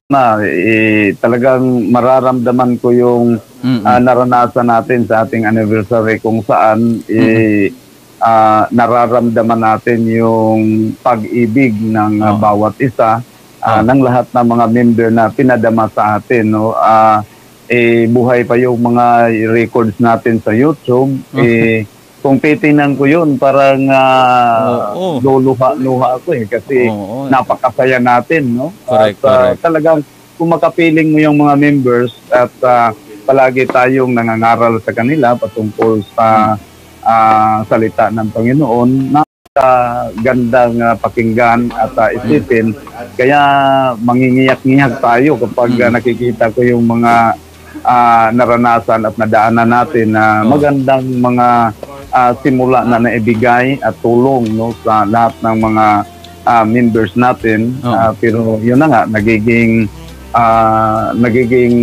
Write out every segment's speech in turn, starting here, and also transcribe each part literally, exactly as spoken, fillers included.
na eh, talagang mararamdaman ko yung Mm. ah, naranasan natin sa ating anniversary kung saan eh, ah, nararamdaman natin yung pag-ibig ng ah, Oo. bawat isa ah, Oo. ng lahat ng mga member na pinadama sa atin, no. Ah, eh, buhay pa yung mga records natin sa YouTube. Eh, kung titingnan ko yun, parang ah, Oo. luluha-luha ako eh kasi Oo. napakasaya natin, no? Correct, At ah, correct. talagang kung makapiling mo yung mga members at ah, palagi tayong nangangaral sa kanila patungkol sa ah, salita ng Panginoon, napakagandang ah, pakinggan at ah, isipin. Kaya mangingiyak-ngiyak tayo kapag ah, nakikita ko yung mga ah, naranasan at nadaanan natin na Oo. magandang mga ah, simula na naibigay at tulong, no, sa lahat ng mga ah, members natin. Oo. Ah, pero yun na nga, nagiging ah, nagiging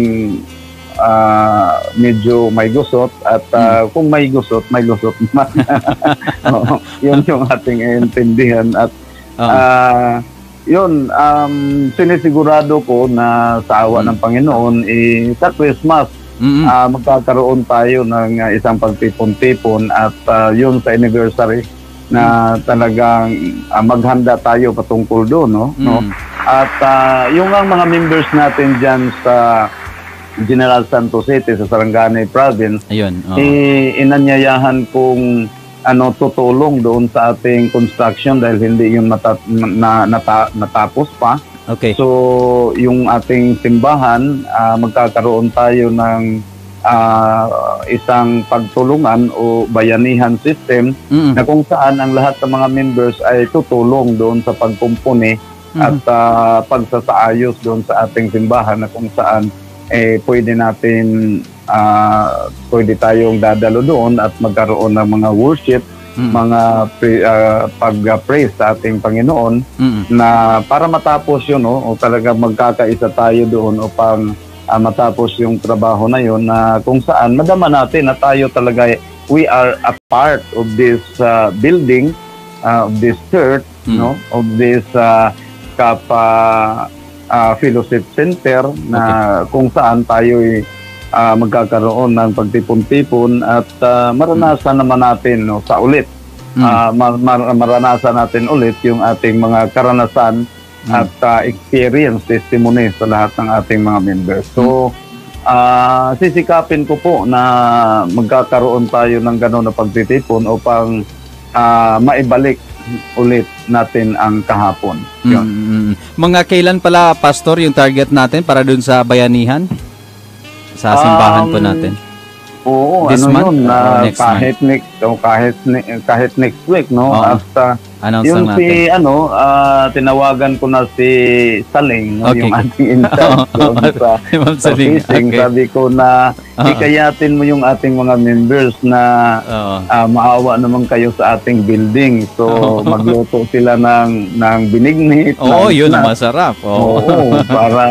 ah, medyo may gusot at ah, kung may gusot, may lusot naman. Oo, yun yung ating intindihan at Oo. ah, yun, um, sinisigurado ko na sa awa ng Panginoon, eh, sa Christmas, Mm. ah, magkakaroon tayo ng ah, isang pagtipon-tipon at ah, yun sa anniversary na talagang ah, maghanda tayo patungkol doon, no? no? Mm. At ah, yung ang mga members natin dyan sa General Santos City, sa Sarangani Province, Ayun. Oo. eh, inanyayahan kong ano, tutulong doon sa ating construction dahil hindi yun mata, na, nata, natapos pa. Okay. So, yung ating simbahan, ah, magkakaroon tayo ng ah, isang pagtulungan o bayanihan system Mm. na kung saan ang lahat ng mga members ay tutulong doon sa pagkumpuni at ah, pagsasaayos doon sa ating simbahan na kung saan eh, pwede natin ah, pwede tayong dadalo doon at magkaroon ng mga worship, Mm. mga pre- ah, pag-praise sa ating Panginoon Mm. na para matapos yun, no, o talaga magkakaisa tayo doon upang ah, matapos yung trabaho na yun na kung saan madama natin na tayo talaga we are a part of this ah, building, ah, of this church, Mm. no, of this uh, Kappa ah, Fellowship Center na kung saan tayo ah, magkakaroon ng pagtipon-tipon at ah, maranasan naman natin, no, sa ulit. Mm. Ah, mar- mar- maranasan natin ulit yung ating mga karanasan at ah, experience, testimony sa lahat ng ating mga members. So, ah, sisikapin ko po na magkakaroon tayo ng gano'n na pagtitipon upang ah, maibalik ulit natin ang kahapon. Yun. Mm. Mga kailan pala, Pastor, yung target natin para dun sa bayanihan? Sa simbahan po Um, natin. Oo, This ano month yun, or na next kahit next o kahit ne- kahit next week, no. Oo. At ah, Announce yung lang si natin. ano, ah, tinawagan ko na si Saling, no, Okay. yung ating in-charge doon sa Si Ma'am sa Saling. fishing. Okay. Sabi ko na Oo. hikayatin mo yung ating mga members na Oo. ah, maawa naman kayo sa ating building. So Oo. magluto sila ng ng binignit. Oo, ng yun ang snack. masarap. Oo. Oo, para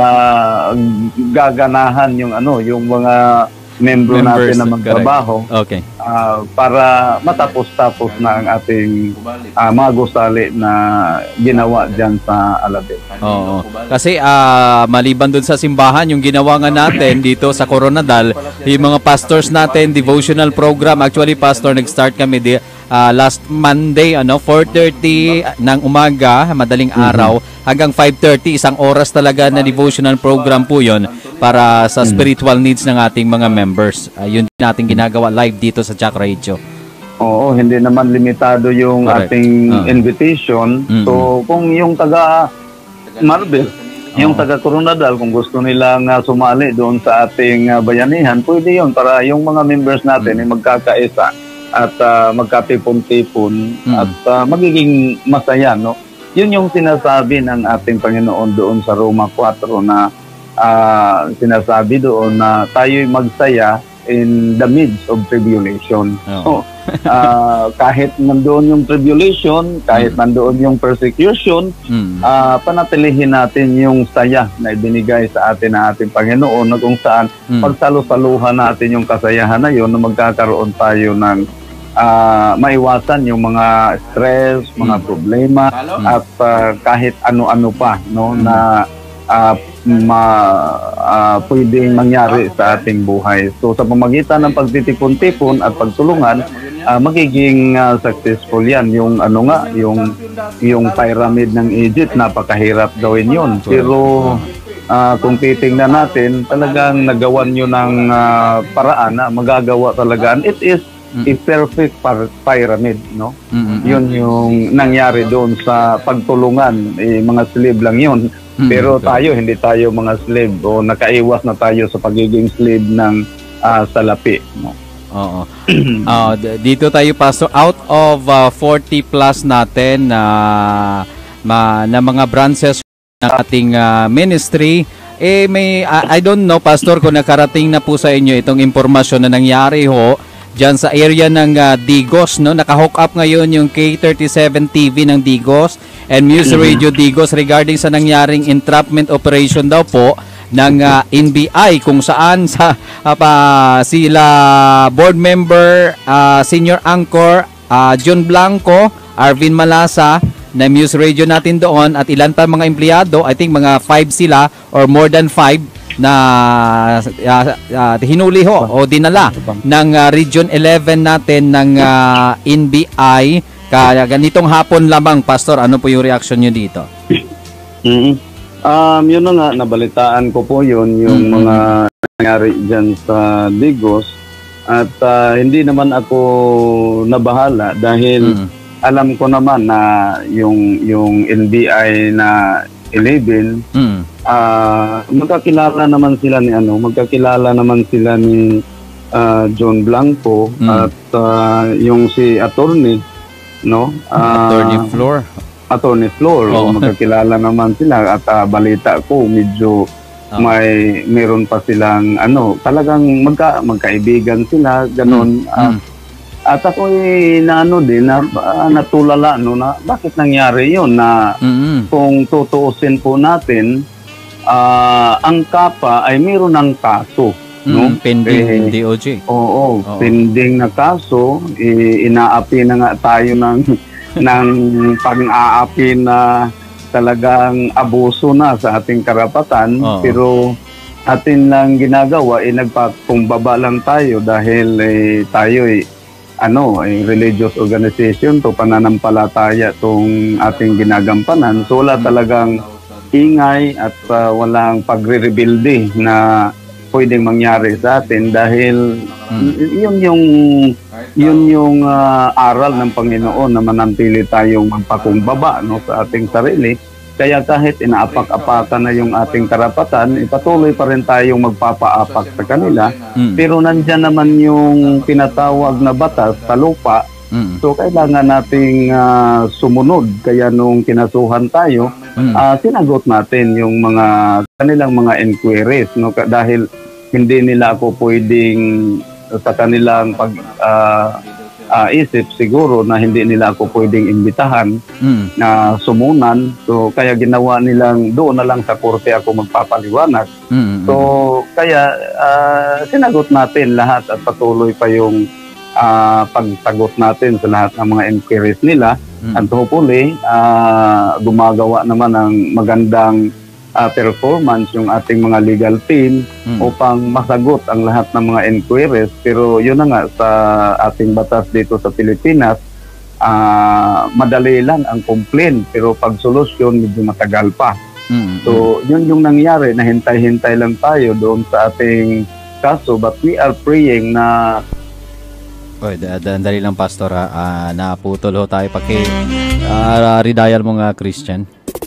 gaganahan yung ano, yung mga membro Members, natin na magtrabaho. Okay. Ah, para matapos-tapos na ang ating ah, mga gusali na ginawa dyan sa Alabel. Oo. Kasi ah, maliban dun sa simbahan, yung ginawa nga natin dito sa Coronadal, yung mga pastors natin, devotional program. Actually, Pastor, nag-start kami di, ah, last Monday, ano, four thirty ng umaga, madaling araw, hanggang five thirty, isang oras talaga na devotional program po yun para sa spiritual needs ng ating mga members. Ah, yun natin ginagawa live dito sa Jack Radio. Oo, hindi naman limitado yung Correct. ating Ah. invitation. Mm-mm. So, kung yung taga Marbel, yung Oo. taga Coronadal, kung gusto nilang ah, sumali doon sa ating ah, bayanihan, pwede yun para yung mga members natin ay magkakaisa at ah, magkatipon-tipon Mm. at ah, magiging masaya, no? Yun yung sinasabi ng ating Panginoon doon sa Roma four na ah, sinasabi doon na tayo'y magsaya in the midst of tribulation. Oo. So, ah, kahit nandoon yung tribulation, kahit nandoon yung persecution, Mm. ah, panatilihin natin yung saya na ibinigay sa atin ng ating Panginoon na kung saan Mm. pagsalusaluhan natin yung kasayahan na yun na magkakaroon tayo ng ah, maiwasan yung mga stress, mga Mm. problema Mm. at ah, kahit ano-ano pa, no, na ah, ma, uh, pwedeng mangyari sa ating buhay. So sa pamagitan ng pagtitipon-tipon at pagtulungan, uh, magiging uh, successful yan. Yung ano nga, yung, yung pyramid ng Egypt, napakahirap gawin yun. Pero uh, kung titingnan natin, talagang nagawan nyo ng uh, paraan na magagawa talaga. And it is a perfect pyramid, no? Mm-hmm. Yun yung nangyari doon sa pagtulungan. Eh, mga slave lang yun. Mm-hmm. Pero tayo, hindi tayo mga slave o nakaiwas na tayo sa pagiging slave ng uh, salapi, no? Oo. uh, dito tayo, Pastor, out of uh, forty plus natin uh, ma, na mga branches ng ating uh, ministry, eh may, uh, I don't know, Pastor, kung nakarating na po sa inyo itong impormasyon na nangyari ho dyan sa area ng uh, Digos, no? Naka-hook up ngayon yung K thirty-seven T V ng Digos and Muse Radio Digos regarding sa nangyaring entrapment operation daw po ng uh, N B I, kung saan sa uh, pa, sila board member, uh, senior anchor, uh, John Blanco, Arvin Malasa, na Muse Radio natin doon at ilan pa mga empleyado, I think mga five sila or more than five, na uh, uh, hinuli ho o dinala ng uh, Region eleven natin ng uh, N B I. Kaya ganitong hapon lamang, Pastor, ano po yung reaction nyo dito? Mm-hmm. Um, yun na nga, nabalitaan ko po yun, yung mm-hmm. mga nangyari dyan sa Digos. At uh, hindi naman ako nabahala dahil mm-hmm. alam ko naman na yung, yung N B I na eleven, mm-hmm. Uh, magkakilala naman sila ni ano, magkakilala naman sila ni uh, John Blanco mm. at uh, yung si attorney, no? Uh, attorney Floor. Attorney Floor, oh. Magkakilala naman sila at uh, balita ko medyo oh. may meron pa silang ano, talagang magka, magkaibigan sila, ganun. Mm. Uh, mm. At ako eh, na ano din, na, uh, natulala no, na bakit nangyari yun na mm-hmm. kung tutuusin po natin, uh, ang K A P A ay mayroon ng kaso. Mm, no? Pending eh, D O J. Oo, oo, pending na kaso. Eh, inaapi na nga tayo ng, ng pang-aapi na talagang abuso na sa ating karapatan. Oo. Pero atin lang ginagawa, eh, nagpakumbaba lang tayo dahil eh, tayo eh, ano, eh, religious organization to, pananampalataya tong ating ginagampanan. So wala talagang ingay at uh, walang pagre-rebuilde na pwedeng mangyari sa atin dahil hmm. yun yung yun yung uh, aral ng Panginoon na manantili tayong magpakumbaba, no, sa ating sarili. Kaya kahit inaapak-apakan na yung ating karapatan, ipatuloy pa rin tayong magpapaapak sa kanila. Mm. Pero nandyan naman yung tinatawag na batas sa lupa. Mm. So kailangan nating uh, sumunod. Kaya nung kinasuhan tayo, mm. uh, sinagot natin yung mga kanilang mga inquiries. No? Dahil hindi nila ako pwedeng sa kanilang pag... Uh, Uh, isip siguro na hindi nila ako pwedeng imbitahan mm. na sumunan. So kaya ginawa nilang doon na lang sa korte ako magpapaliwanag. Mm-hmm. So kaya uh, sinagot natin lahat at patuloy pa yung uh, pagsagot natin sa lahat ng mga inquiries nila. Mm. And hopefully uh, gumagawa naman ng magandang Uh, performance yung ating mga legal team mm. upang masagot ang lahat ng mga inquiries. Pero yun na nga, sa ating batas dito sa Pilipinas, uh, madali lang ang complaint, pero pag solusyon medyo matagal pa. Mm. So yun yung nangyari, na hintay-hintay lang tayo doon sa ating kaso, but we are praying na Oy, dali lang, Pastor, uh, naputol ho tayo paki uh, redial mo nga, Christian.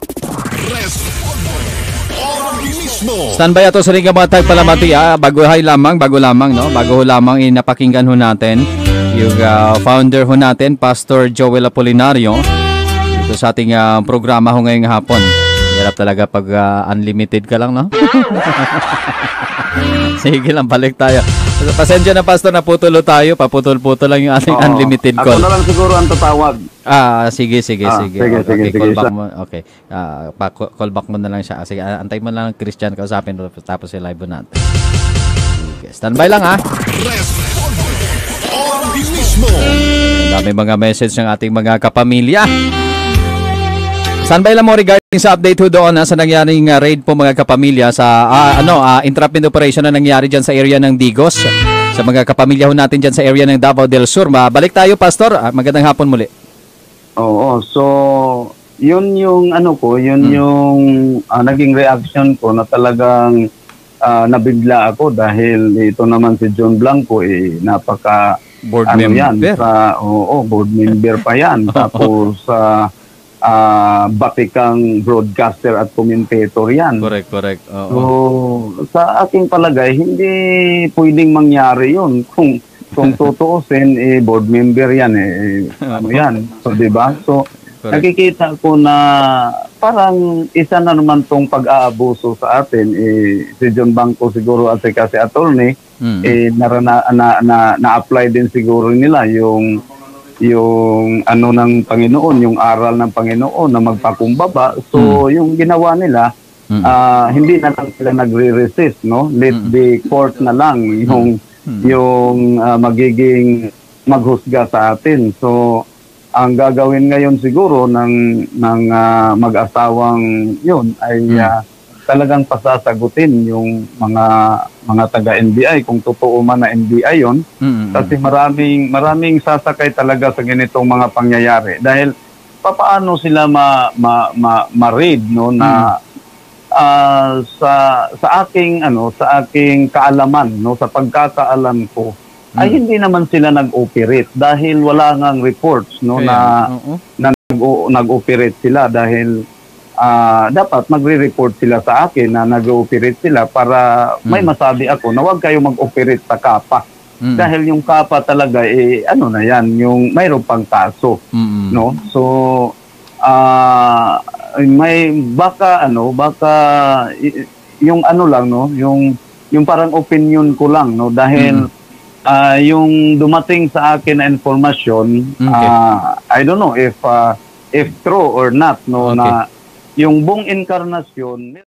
Standby ato sa ring mga tagpalamati, ah, bago hay lamang, bago lamang, no? Bago ho lamang inapakinggan ho natin yung uh, founder ho natin, Pastor Joel Apolinario, dito sa ating uh, programa ho ngayong hapon. Hirap talaga pag uh, unlimited ka lang, no? Sige lang, balik tayo. Pasensya na, Pastor, naputulo tayo. Paputol-putol lang yung ating Oo, unlimited call. Ako na lang siguro ang tatawag. Ah, sige, sige, ah, sige. Sige, okay, sige, call sige. Back mo. Okay. Ah, pa call back mo na lang siya. Sige, antay mo lang ng Christian, kausapin mo tapos si live natin. Sige, standby lang, ha. Dami mga message ng ating mga kapamilya. Saan ba ilan mo regarding sa update ho doon ha, sa nangyaring uh, raid po mga kapamilya sa uh, ano uh, entrapment operation na nangyari dyan sa area ng Digos, sa mga kapamilya ho natin dyan sa area ng Davao del Sur. Balik tayo, Pastor. Uh, magandang hapon muli. Oo, so yun yung ano ko, yun hmm. yung uh, naging reaction ko na talagang uh, nabigla ako dahil ito naman si John Blanco eh napaka board ano member. Yan, sa, oo, board member pa yan. Tapos sa uh, uh, batikang broadcaster at commentator yan. Correct, correct. Oo. So sa aking palagay, hindi pwedeng mangyari yun kung kung tutuusin, eh, board member yan, eh, ano yan. So, di ba? So, correct. Nakikita ko na parang isa na naman tong pag-aabuso sa atin, eh, si John Blanco siguro at kasi attorney, mm-hmm. eh, narana, na, na, na-apply din siguro nila yung yung ano ng Panginoon, yung aral ng Panginoon na magpakumbaba. So, mm-hmm. yung ginawa nila, mm-hmm. uh, hindi na lang sila nagre-resist, no? Let mm-hmm. the court na lang yung mm-hmm. yung uh, magiging maghusga sa atin. So ang gagawin ngayon siguro ng ng uh, mag-asawang yun ay uh, talagang pasasagutin yung mga mga taga-N B I kung totoo man na N B I yon. Mm-hmm. Kasi maraming maraming sasakay talaga sa ganitong mga pangyayari dahil papaano sila ma ma, ma, ma-read no na mm-hmm. Uh, sa sa aking ano sa aking kaalaman no sa pagkakaalam ko hmm. ay hindi naman sila nag-operate dahil wala ngang reports no Kaya, na, uh-uh. na nag-operate sila dahil uh, dapat magre-report sila sa akin na nag-operate sila para hmm. may masabi ako na huwag kayo mag-operate sa Kapa hmm. dahil yung Kapa talaga eh ano na yan yung mayroon pang kaso hmm. no so ah uh, may baka ano baka yung ano lang no yung yung parang opinion ko lang no dahil mm. uh, yung dumating sa akin na informasyon okay. uh, I don't know if uh, if true or not no okay. na yung buong inkarnasyon